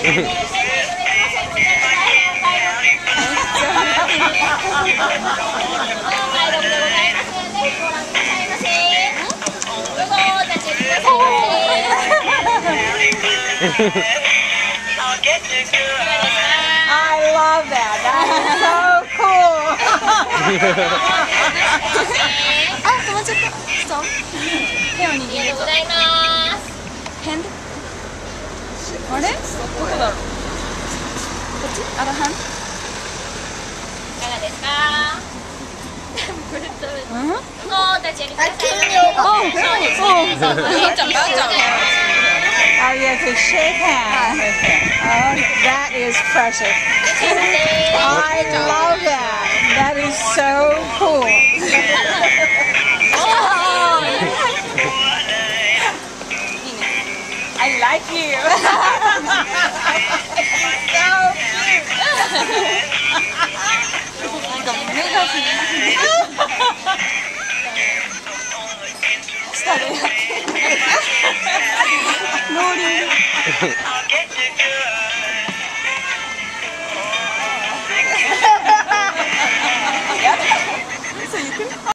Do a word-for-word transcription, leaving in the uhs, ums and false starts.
I love that. That's so cool. あ、止まっちゃった。ストップ。手を握る。ありがとうございます。ヘンド。あれ？どこだろう。こっち？あらはん。いかがですか？これ食べる。うん？子たちやりください。あ、そうですね。そうですね。ばあちゃんばあちゃん。 Oh, you have to shake hands. Oh, that is precious. I love that. That is so cool. I like you. So cute. なんか目が不下でやってローリングやだ。そう言ってる。